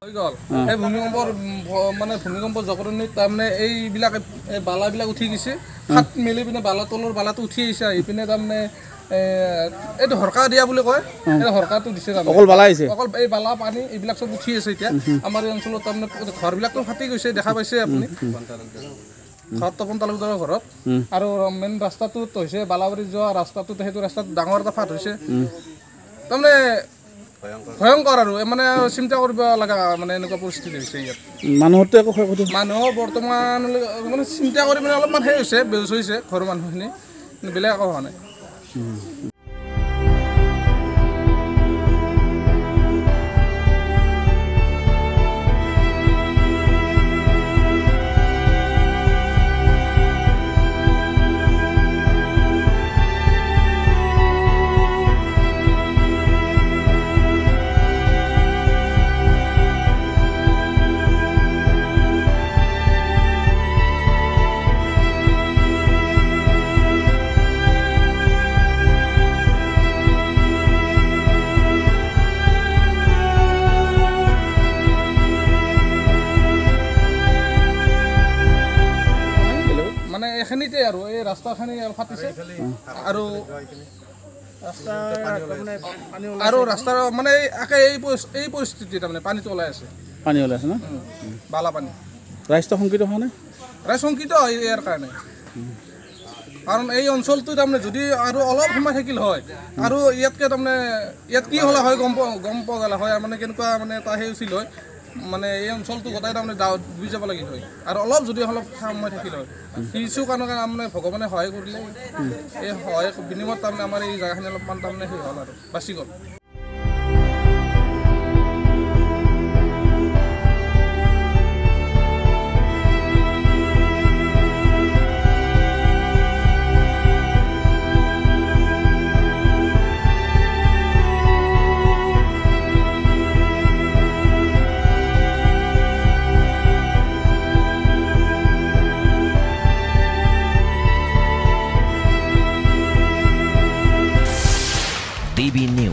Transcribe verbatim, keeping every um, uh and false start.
হৈ গ'ল এই ভূমিকম্পৰ মানে ভূমিকম্প জগৰণিত তাৰমানে এইবিলাক বালাবিলাক উঠি গৈছে হাত মেলি পিনে বালা তলৰ বালাটো উঠি আহিছে আহি পিনে তাৰমানে এইটো হৰকা দিয়া বুলি কয় এই হৰকাটো দিছে তাৰমানে অকল বালা আহিছে অকল এই বালা পানী এইবিলাক চব উঠি আছে এতিয়া আমাৰ এই অঞ্চলত তাৰমানে ঘৰবিলাকতো ফাটি গৈছে দেখা পাইছে আপুনি ঘৰত তপন তালুকদাৰৰ ঘৰত আৰু মেইন ৰাস্তাটোত হৈছে বালাবাৰী যোৱা ৰাস্তাটোত সেইটো ৰাস্তাত ডাঙৰ এটা ফাট হৈছে তাৰমানে ভয়ংকৰ আৰু মানে চিন্তা কৰিব লগা মানে এনেকুৱা পৰিস্থিতি হৈছে ইয়াত মানুহতো একো ক্ষয়ক্ষতি মানুহ বৰ্তমান মানে চিন্তা কৰি মানে অলপমান সেই হৈছে বেউচ হৈছে ঘৰৰ মানুহখিনি বেলেগ একো হোৱা নাই মানে এখিনিতে আৰু এই ৰাস্তাখিনি ফাটিছে আৰু আৰু ৰাস্তাৰ মানে একে এই এই পৰিস্থিতি তাৰমানে পানীটো ওলাই আছে পানী ওলাই আছে না বালা পানী ৰাস্তা সংকিত হোৱা নাই ৰাস্তা সংকিত ইয়াৰ কাৰণে কাৰণ এই অঞ্চলটো তাৰমানে যদি আৰু অলপ সময় থাকিল হয় আৰু ইয়াতকে তাৰমানে ইয়াত কি হ'লে হয় গম পোৱা গম পোৱা গ'লে হয় মানে কেনেকুৱা মানে এটা সেই হৈছিল হয় মানে এই অঞ্চলটো গোটাই তাৰমানে ডুবি যাব লাগিল হয় আৰু অলপ যদি অলপ সময় থাকিল হয় কিছু কাৰণে তাৰমানে ভগৱানে সহায় কৰিলে এই সহায় বিনিময়ত তাৰমানে আমাৰ এই জেগাখিনি অলপমান তাৰমানে সেই হ'ল আৰু বাচি গ'ল D B News.